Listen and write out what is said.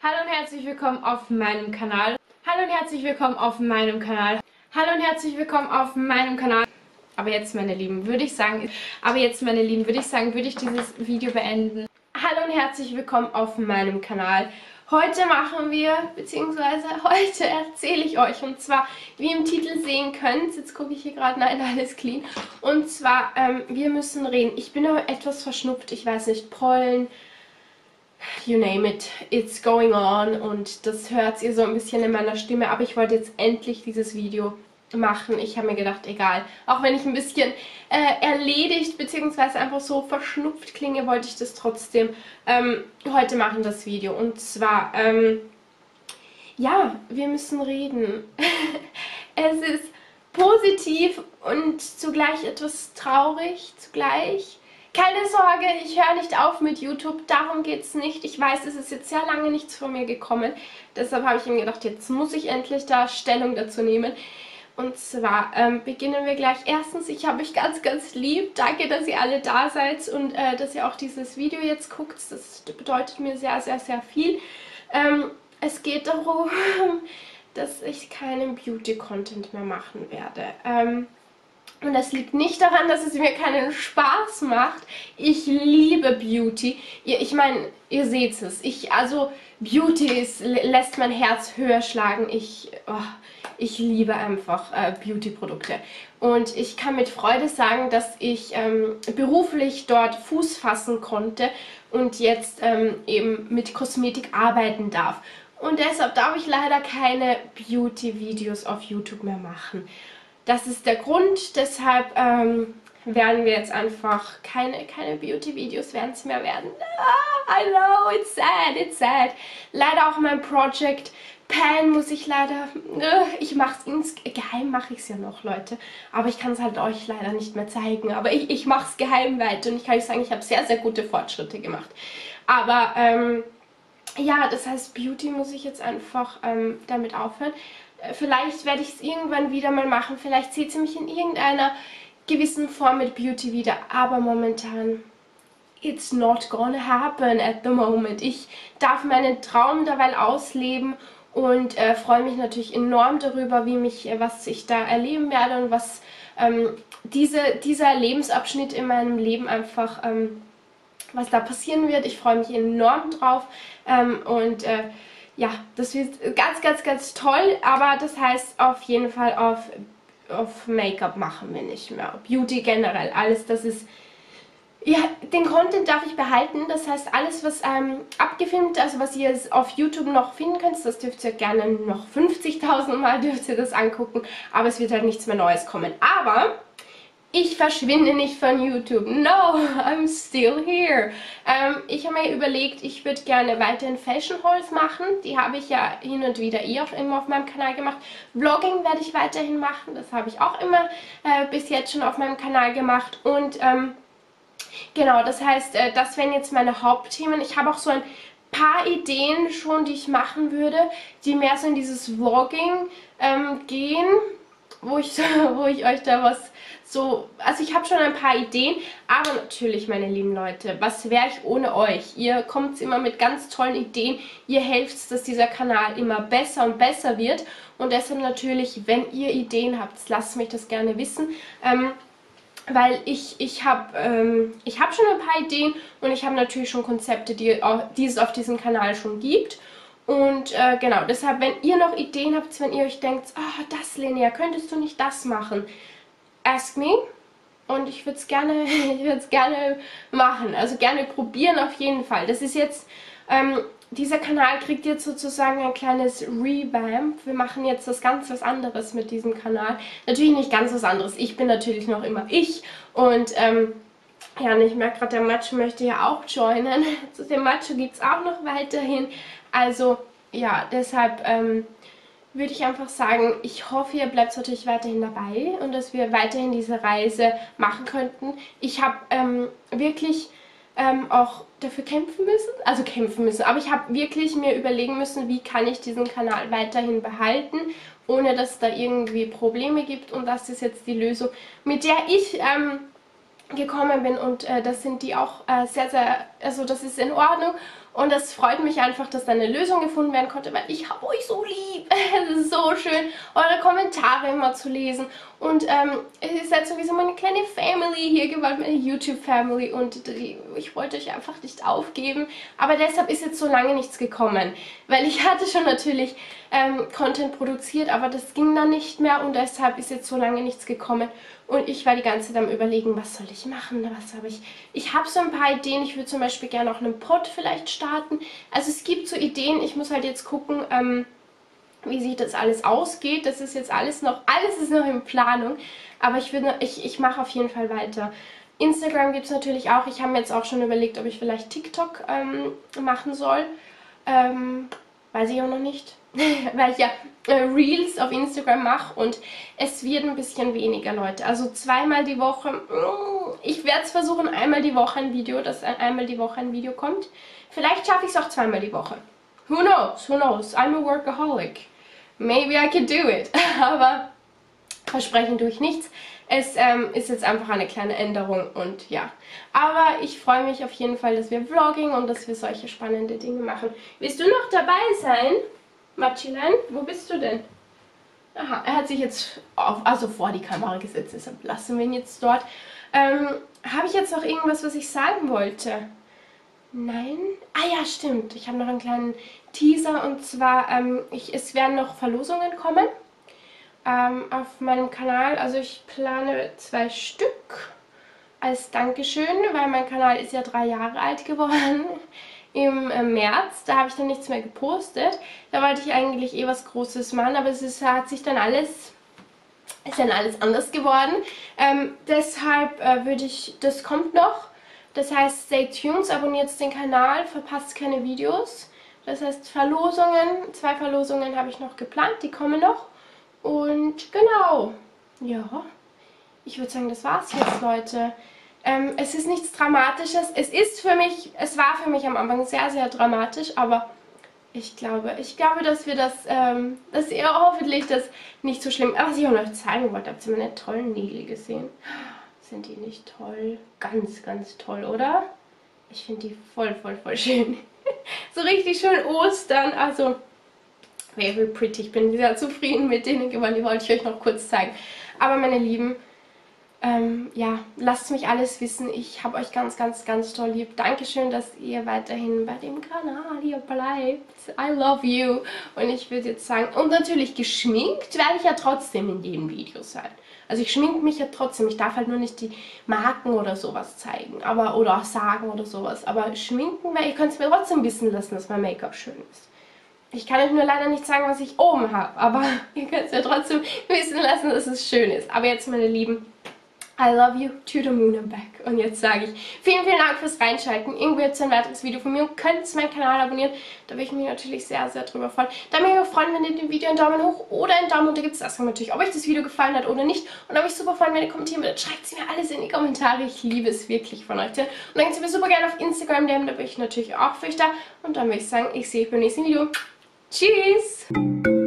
Hallo und herzlich willkommen auf meinem Kanal. Hallo und herzlich willkommen auf meinem Kanal. Hallo und herzlich willkommen auf meinem Kanal. Aber jetzt, meine Lieben, würde ich sagen, würde ich dieses Video beenden. Hallo und herzlich willkommen auf meinem Kanal. Heute machen wir, beziehungsweise heute erzähle ich euch, und zwar, wie ihr im Titel sehen könnt, jetzt gucke ich hier gerade, nein, alles clean, und zwar, wir müssen reden. Ich bin aber etwas verschnupft, ich weiß nicht, Pollen, you name it, it's going on, und das hört ihr so ein bisschen in meiner Stimme, aber ich wollte jetzt endlich dieses Video machen. Ich habe mir gedacht, egal, auch wenn ich ein bisschen erledigt bzw. einfach so verschnupft klinge, wollte ich das trotzdem heute machen, das Video. Und zwar, ja, wir müssen reden. Es ist positiv und zugleich etwas traurig, zugleich. Keine Sorge, ich höre nicht auf mit YouTube, darum geht es nicht. Ich weiß, es ist jetzt sehr lange nichts von mir gekommen, deshalb habe ich mir gedacht, jetzt muss ich endlich da Stellung dazu nehmen. Und zwar beginnen wir gleich. Erstens, ich habe euch ganz, ganz lieb. Danke, dass ihr alle da seid und dass ihr auch dieses Video jetzt guckt. Das bedeutet mir sehr, sehr, sehr viel. Es geht darum, dass ich keinen Beauty-Content mehr machen werde. Und das liegt nicht daran, dass es mir keinen Spaß macht. Ich liebe Beauty. Ich meine, ihr seht es. Also Beauty lässt mein Herz höher schlagen. Ich liebe einfach Beauty-Produkte. Und ich kann mit Freude sagen, dass ich beruflich dort Fuß fassen konnte und jetzt eben mit Kosmetik arbeiten darf. Und deshalb darf ich leider keine Beauty-Videos auf YouTube mehr machen. Das ist der Grund, deshalb werden wir jetzt einfach keine Beauty-Videos werden es mehr werden. I know, it's sad, it's sad. Leider auch mein Project Pan muss ich leider, ich mach's geheim, mache ich es ja noch, Leute. Aber ich kann es halt euch leider nicht mehr zeigen. Aber ich mache es geheim weiter und ich kann euch sagen, ich habe sehr, sehr gute Fortschritte gemacht. Aber ja, das heißt, Beauty muss ich jetzt einfach damit aufhören. Vielleicht werde ich es irgendwann wieder mal machen. Vielleicht seht ihr mich in irgendeiner gewissen Form mit Beauty wieder. Aber momentan, it's not gonna happen at the moment. Ich darf meinen Traum dabei ausleben und freue mich natürlich enorm darüber, was ich da erleben werde und was dieser Lebensabschnitt in meinem Leben einfach, was da passieren wird. Ich freue mich enorm drauf ja, das wird ganz, ganz, ganz toll, aber das heißt auf jeden Fall auf Make-up machen wir nicht mehr. Beauty generell, alles, das ist, ja, den Content darf ich behalten, das heißt alles, was abgefilmt, also was ihr auf YouTube noch finden könnt, das dürft ihr gerne noch 50.000 Mal dürft ihr das angucken, aber es wird halt nichts mehr Neues kommen. Aber ich verschwinde nicht von YouTube. No, I'm still here. Ich habe mir überlegt, ich würde gerne weiterhin Fashion Hauls machen. Die habe ich ja hin und wieder auch immer auf meinem Kanal gemacht. Vlogging werde ich weiterhin machen. Das habe ich auch immer bis jetzt schon auf meinem Kanal gemacht. Und genau, das heißt, das wären jetzt meine Hauptthemen. Ich habe auch so ein paar Ideen schon, die ich machen würde, die mehr so in dieses Vlogging gehen, wo ich euch da was so, also ich habe schon ein paar Ideen, aber natürlich, meine lieben Leute, was wäre ich ohne euch? Ihr kommt immer mit ganz tollen Ideen, ihr helft, dass dieser Kanal immer besser und besser wird und deshalb natürlich, wenn ihr Ideen habt, lasst mich das gerne wissen, weil ich habe schon ein paar Ideen und ich habe natürlich schon Konzepte, die es auf diesem Kanal schon gibt. Und genau, deshalb, wenn ihr noch Ideen habt, wenn ihr euch denkt, das, Linnea, könntest du nicht das machen? Ask me. Und ich würde es gerne machen. Also gerne probieren auf jeden Fall. Das ist jetzt, dieser Kanal kriegt jetzt sozusagen ein kleines Revamp. Wir machen jetzt ganz was anderes mit diesem Kanal. Natürlich nicht ganz was anderes. Ich bin natürlich noch immer ich. Und ja, und ich merke gerade, der Macho möchte ja auch joinen. Zu dem Macho gibt es auch noch weiterhin. Also, ja, deshalb würde ich einfach sagen, ich hoffe, ihr bleibt natürlich weiterhin dabei und dass wir weiterhin diese Reise machen könnten. Ich habe wirklich auch dafür kämpfen müssen, aber ich habe wirklich mir überlegen müssen, wie kann ich diesen Kanal weiterhin behalten, ohne dass es da irgendwie Probleme gibt, und das ist jetzt die Lösung, mit der ich gekommen bin, und das sind die auch sehr, sehr, also das ist in Ordnung Und das freut mich einfach, dass da eine Lösung gefunden werden konnte, weil ich habe euch so lieb. Es ist so schön, eure Kommentare immer zu lesen. Und ihr seid sowieso meine kleine Family hier geworden, meine YouTube-Family. Und ich wollte euch einfach nicht aufgeben. Aber deshalb ist jetzt so lange nichts gekommen. Weil ich hatte schon natürlich Content produziert, aber das ging dann nicht mehr. Und deshalb ist jetzt so lange nichts gekommen. Und ich war die ganze Zeit am Überlegen, was soll ich machen, was habe ich. Ich habe so ein paar Ideen, ich würde zum Beispiel gerne auch einen Pod vielleicht starten. Also es gibt so Ideen, ich muss halt jetzt gucken, wie sich das alles ausgeht. Das ist jetzt alles ist noch in Planung. Aber ich mache auf jeden Fall weiter. Instagram gibt es natürlich auch. Ich habe mir jetzt auch schon überlegt, ob ich vielleicht TikTok machen soll. Weiß ich auch noch nicht. Weil ich ja Reels auf Instagram mache und es wird ein bisschen weniger, Leute. Also zweimal die Woche. Ich werde es versuchen, einmal die Woche ein Video, dass einmal die Woche ein Video kommt. Vielleicht schaffe ich es auch zweimal die Woche. Who knows? Who knows? I'm a workaholic. Maybe I can do it. Aber versprechen tue ich nichts. Es ist jetzt einfach eine kleine Änderung und ja. Aber ich freue mich auf jeden Fall, dass wir Vlogging und dass wir solche spannende Dinge machen. Willst du noch dabei sein? Matschilein, wo bist du denn? Aha, er hat sich jetzt vor die Kamera gesetzt, deshalb lassen wir ihn jetzt dort. Habe ich jetzt noch irgendwas, was ich sagen wollte? Nein? Ah ja, stimmt. Ich habe noch einen kleinen Teaser und zwar, es werden noch Verlosungen kommen auf meinem Kanal. Also ich plane 2 Stück als Dankeschön, weil mein Kanal ist ja 3 Jahre alt geworden. Im März, da habe ich dann nichts mehr gepostet. Da wollte ich eigentlich was Großes machen, aber ist dann alles anders geworden. Deshalb das kommt noch. Das heißt, stay tuned, abonniert den Kanal, verpasst keine Videos. Das heißt, 2 Verlosungen habe ich noch geplant, die kommen noch. Und genau, ja, ich würde sagen, das war's jetzt, Leute. Es ist nichts Dramatisches. Es war für mich am Anfang sehr, sehr dramatisch, aber ich glaube, dass wir dass ihr hoffentlich das nicht so schlimm. Aber was ich auch noch zeigen wollte, habt ihr meine tollen Nägel gesehen? Sind die nicht toll? Ganz, ganz toll, oder? Ich finde die voll, voll, voll schön. So richtig schön Ostern, also very pretty. Ich bin sehr zufrieden mit denen geworden, die wollte ich euch noch kurz zeigen. Aber meine Lieben, ja, lasst mich alles wissen. Ich habe euch ganz, ganz, ganz toll lieb. Dankeschön, dass ihr weiterhin bei dem Kanal hier bleibt. I love you. Und ich würde jetzt sagen, und natürlich geschminkt werde ich ja trotzdem in jedem Video sein. Also ich schminke mich ja trotzdem. Ich darf halt nur nicht die Marken oder sowas zeigen. Oder auch sagen oder sowas. Aber schminken, weil ihr könnt es mir trotzdem wissen lassen, dass mein Make-up schön ist. Ich kann euch nur leider nicht sagen, was ich oben habe. Aber ihr könnt es mir trotzdem wissen lassen, dass es schön ist. Aber jetzt, meine Lieben, I love you to the moon and back. Und jetzt sage ich vielen, vielen Dank fürs Reinschalten. Irgendwo jetzt ein weiteres Video von mir und könnt meinen Kanal abonnieren. Da würde ich mich natürlich sehr, sehr drüber freuen. Da würde ich mich freuen, wenn ihr dem Video einen Daumen hoch oder einen Daumen runter gibt. Das sagt natürlich, ob euch das Video gefallen hat oder nicht. Und da würde ich super freuen, wenn ihr kommentieren würdet. Schreibt es mir alles in die Kommentare. Ich liebe es wirklich von euch. Und dann könnt ihr mir super gerne auf Instagram DM. Da bin ich natürlich auch für euch da. Und dann würde ich sagen, ich sehe euch beim nächsten Video. Tschüss!